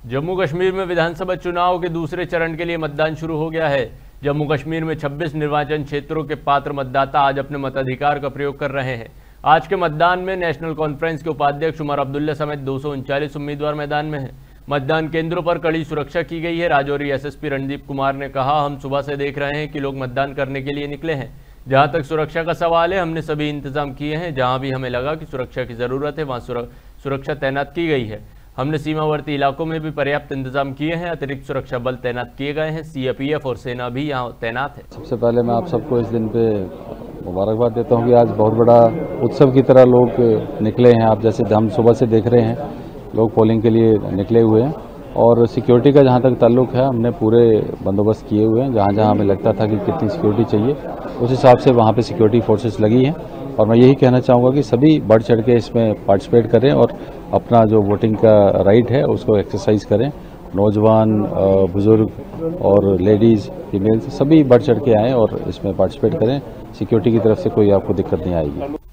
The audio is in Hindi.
जम्मू कश्मीर में विधानसभा चुनाव के दूसरे चरण के लिए मतदान शुरू हो गया है। जम्मू कश्मीर में 26 निर्वाचन क्षेत्रों के पात्र मतदाता आज अपने मताधिकार का प्रयोग कर रहे हैं। आज के मतदान में नेशनल कॉन्फ्रेंस के उपाध्यक्ष उमर अब्दुल्ला समेत 239 उम्मीदवार मैदान में हैं। मतदान केंद्रों पर कड़ी सुरक्षा की गई है। राजौरी एसएसपी रणदीप कुमार ने कहा, हम सुबह से देख रहे हैं कि लोग मतदान करने के लिए निकले हैं। जहां तक सुरक्षा का सवाल है, हमने सभी इंतजाम किए हैं। जहां भी हमें लगा कि सुरक्षा की जरूरत है वहां सुरक्षा तैनात की गई है। हमने सीमावर्ती इलाकों में भी पर्याप्त इंतजाम किए हैं। अतिरिक्त सुरक्षा बल तैनात किए गए हैं। सीआरपीएफ और सेना भी यहाँ तैनात है। सबसे पहले मैं आप सबको इस दिन पे मुबारकबाद देता हूँ कि आज बहुत बड़ा उत्सव की तरह लोग निकले हैं। आप जैसे हम सुबह से देख रहे हैं, लोग पोलिंग के लिए निकले हुए हैं और सिक्योरिटी का जहाँ तक ताल्लुक है, हमने पूरे बंदोबस्त किए हुए हैं। जहाँ जहाँ हमें लगता था कि कितनी सिक्योरिटी चाहिए, उस हिसाब से वहाँ पे सिक्योरिटी फोर्सेस लगी हैं। और मैं यही कहना चाहूँगा कि सभी बढ़ चढ़ के इसमें पार्टिसिपेट करें और अपना जो वोटिंग का राइट है उसको एक्सरसाइज करें। नौजवान, बुजुर्ग और लेडीज़, फीमेल्स सभी बढ़ चढ़ के आएँ और इसमें पार्टिसिपेट करें। सिक्योरिटी की तरफ से कोई आपको दिक्कत नहीं आएगी।